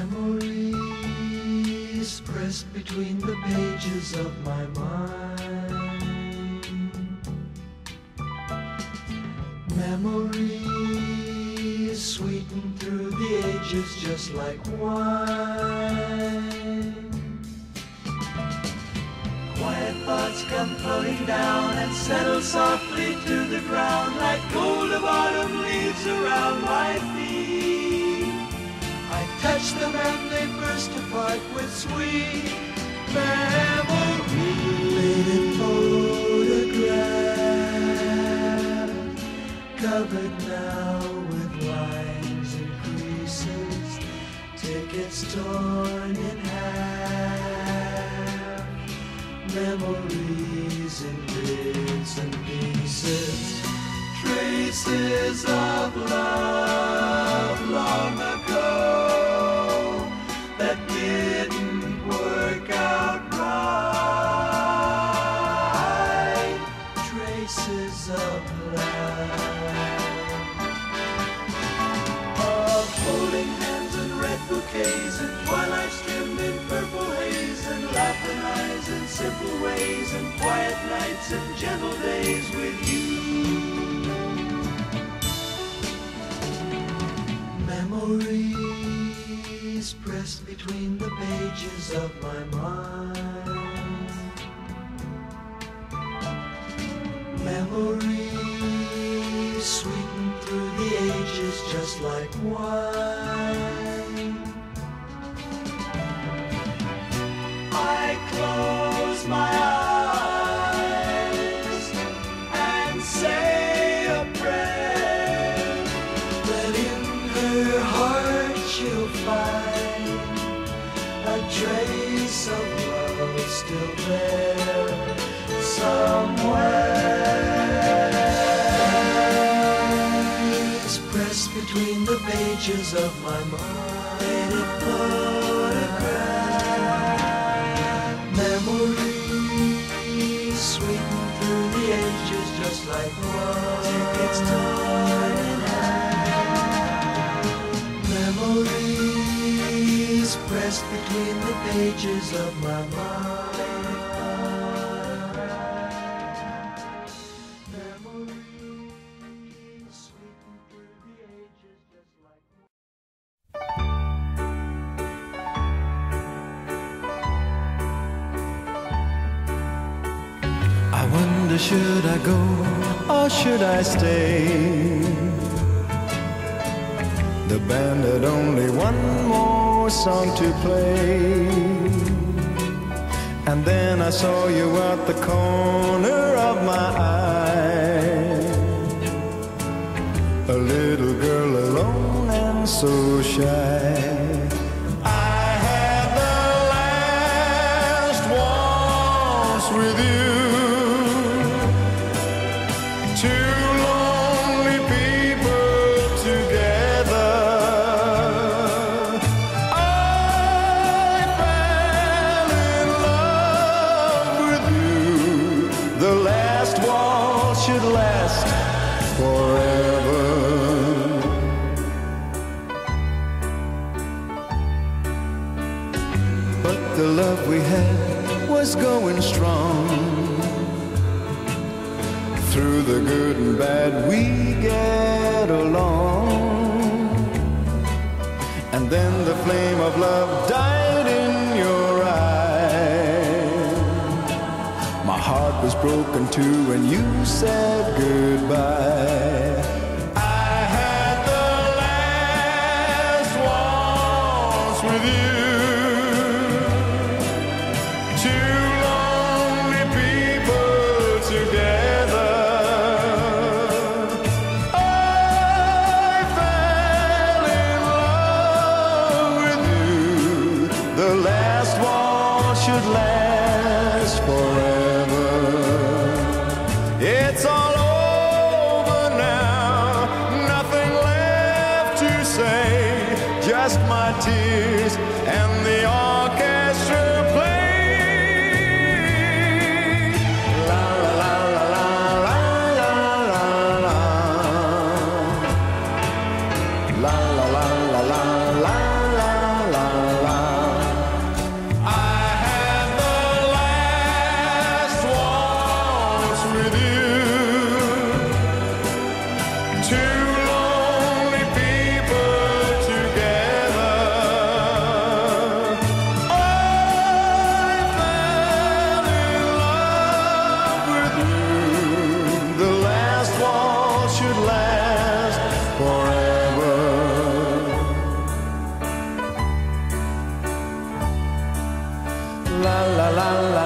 Memories pressed between the pages of my mind. Memories sweetened through the ages just like wine. Quiet thoughts come floating down and settle softly to the ground like gold of autumn leaves around my feet. I touch them and they burst apart with sweet memories. Faded photograph, covered now with lines and creases, tickets torn in half, memories in bits and pieces, traces of love long ago that didn't work out right, traces of love, of holding hands and red bouquets and twilight trimmed in purple haze and laughing eyes and simple ways and quiet nights and gentle days with you. Memories pressed between the pages of my mind. Memories sweetened through the ages just like wine. I close my eyes and say a prayer that in her heart she'll find a trace of love still there somewhere. It's pressed between the pages of my mind. Memories sweetened through the ages just like wine. Tickets torn in half. Memories pressed between the pages of my mind. Memories sweetened through the ages just like wine. I wonder, should I go or should I stay? The band had only one more song to play, and then I saw you at the corner of my eye, a little girl alone and so shy. I had the last waltz with you. Two lonely people together. I fell in love with you. The last waltz should last forever. But the love we had was going strong. Through the good and bad we get along. And then the flame of love died in your eye. My heart was broken too when you said goodbye. I had the last waltz with you. Two lonely people together. The last waltz should last forever. It's all over now, nothing left to say, just my tears and the orchestra play. La la la la la la la la la la la la la la la la. la la